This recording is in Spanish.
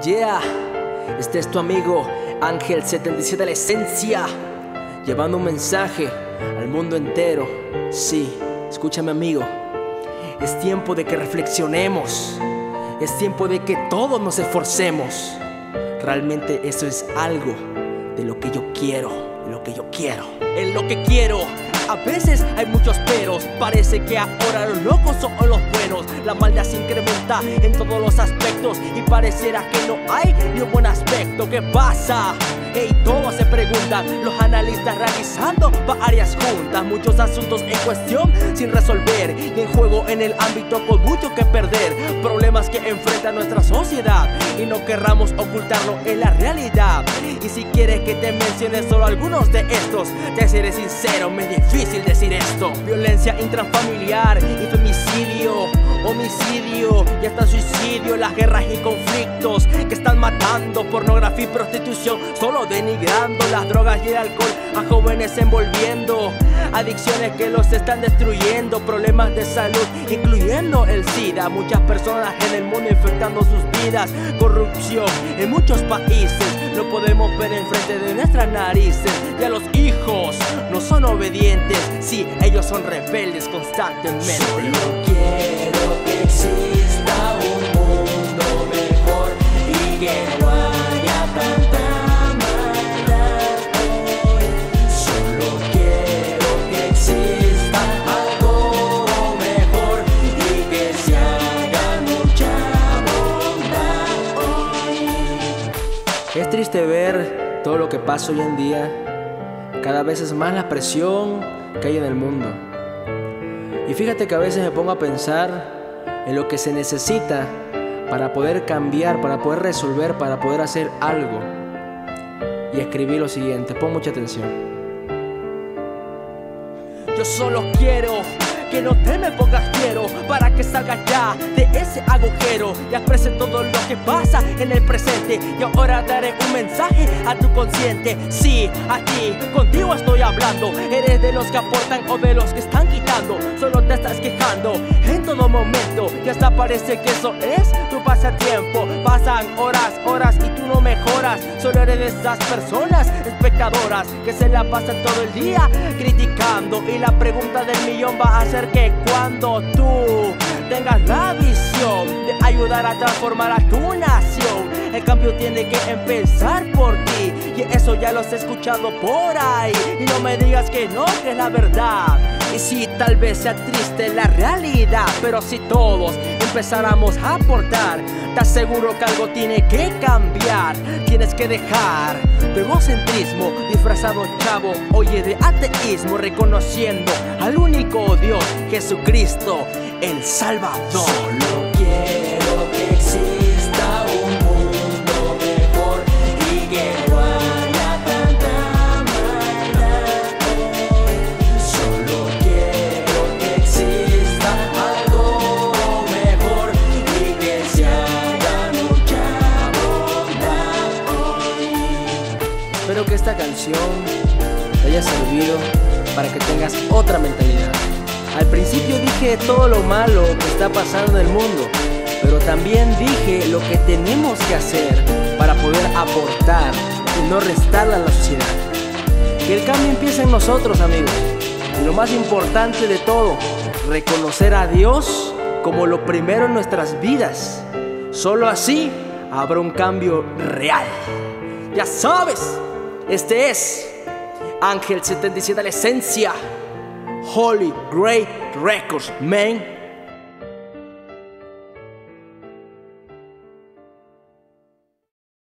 Yeah, este es tu amigo Ángel 77 La Esencia, llevando un mensaje al mundo entero. Sí, escúchame amigo, es tiempo de que reflexionemos, es tiempo de que todos nos esforcemos. Realmente eso es algo de lo que yo quiero, de lo que yo quiero. Es lo que quiero. A veces hay muchos peros, parece que ahora los locos son los buenos. La maldad se incrementa en todos los aspectos y pareciera que no hay ni un buen aspecto. ¿Qué pasa? Hey, todos se preguntan, los analistas realizando varias juntas, muchos asuntos en cuestión sin resolver y en juego en el ámbito con mucho que perder. Problemas que enfrenta nuestra sociedad y no querramos ocultarlo en la realidad. Y si quieres que te mencione solo algunos de estos, te seré sincero, me es difícil decir esto. Violencia intrafamiliar y femicidio, homicidio y hasta suicidio, las guerras y conflictos que están matando, pornografía y prostitución, solo denigrando las drogas y el alcohol a jóvenes envolviendo, adicciones que los están destruyendo, problemas de salud incluyendo el SIDA, muchas personas en el mundo infectando sus vidas, corrupción en muchos países, lo podemos ver enfrente de nuestras narices. Ya los hijos no son obedientes, sí, ellos son rebeldes constantemente. Solo quiero que exista un mundo mejor y que no haya tanta maldad hoy. Solo quiero que exista algo mejor y que se haga mucha bondad hoy. Es triste ver todo lo que pasa hoy en día. Cada vez es más la presión que hay en el mundo. Y fíjate que a veces me pongo a pensar en lo que se necesita para poder cambiar, para poder resolver, para poder hacer algo. Y escribí lo siguiente, pon mucha atención. Yo solo quiero que no te me pongas fiero, para que salgas ya de ese agujero y exprese todo lo que pasa en el presente. Y ahora daré un mensaje a tu consciente. Sí, a ti, contigo estoy hablando. Eres de los que aportan o de los que están quitando. Solo te estás quejando en todo momento y hasta parece que eso es tu pasatiempo. Pasan horas y tú no mejoras. Solo eres de esas personas espectadoras que se la pasan todo el día criticando. Y la pregunta del millón va a ser que cuando tú tengas la visión de ayudar a transformar a tu nación, el cambio tiene que empezar por ti. Y eso ya lo has escuchado por ahí. Y no me digas que no, que es la verdad. Y sí, tal vez sea triste la realidad, pero si todos empezáramos a aportar, te aseguro que algo tiene que cambiar. Tienes que dejar tu egocentrismo disfrazado, chavo, oye, de ateísmo, reconociendo al único Dios, Jesucristo, el Salvador. Solo quiero que exista un mundo mejor y que no haya tanta maldad hoy. Solo quiero que exista algo mejor y que se haga mucha bondad hoy. Espero que esta canción te haya servido para que tengas otra mentalidad. Al principio dije todo lo malo que está pasando en el mundo, pero también dije lo que tenemos que hacer para poder aportar y no restarle a la sociedad. Que el cambio empiece en nosotros, amigos. Y lo más importante de todo, reconocer a Dios como lo primero en nuestras vidas. Solo así habrá un cambio real. Ya sabes, este es Ángel 77 La Esencia, Holy Great Records, man.